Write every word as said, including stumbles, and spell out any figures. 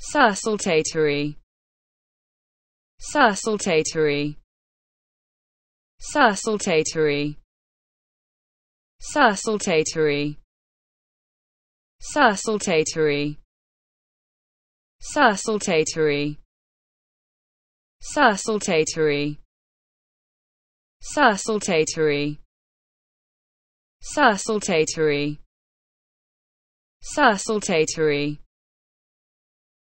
Sussultatory. Sussultatory. Sussultatory. Sussultatory. Sussultatory. Sussultatory. Sussultatory. Sussultatory. Sussultatory. Sussultatory.